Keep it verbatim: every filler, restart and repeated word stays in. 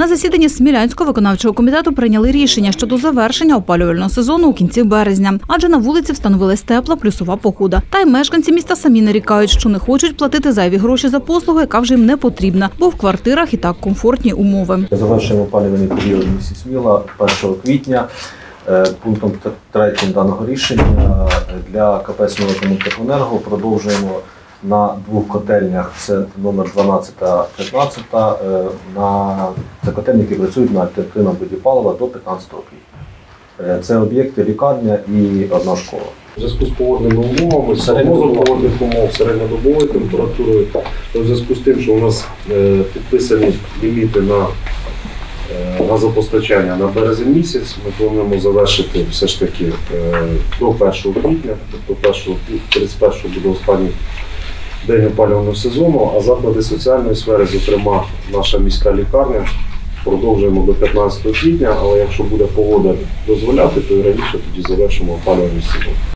На засіданні Смілянського виконавчого комітету прийняли рішення щодо завершення опалювального сезону у кінці березня, адже на вулиці встановилась тепла плюсова погода. Та й мешканці міста самі нарікають, що не хочуть платити зайві гроші за послугу, яка вже їм не потрібна, бо в квартирах і так комфортні умови. Завершуємо опалювальний період в місті Сміла першого квітня. Пунктом третім даного рішення для КП «Сміла-Комунтехенерго» продовжуємо на двох котельнях, це номер дванадцять та п'ятнадцять, на це котельні, які працюють на альтернативному виді палива до п'ятнадцятого квітня. Це об'єкти лікарня і одна школа. У зв'язку з погодними умовами, прогнозом погодних умов, середньодобовою температурою, у зв'язку з тим, що у нас підписані ліміти на газопостачання на березень місяць, ми плануємо завершити все ж таки до першого квітня, тобто тридцять першого буде останній день опалювального сезону, а заклади соціальної сфери, зокрема наша міська лікарня, продовжуємо до п'ятнадцятого квітня, але якщо буде погода дозволяти, то і раніше тоді завершимо опалювальний сезон.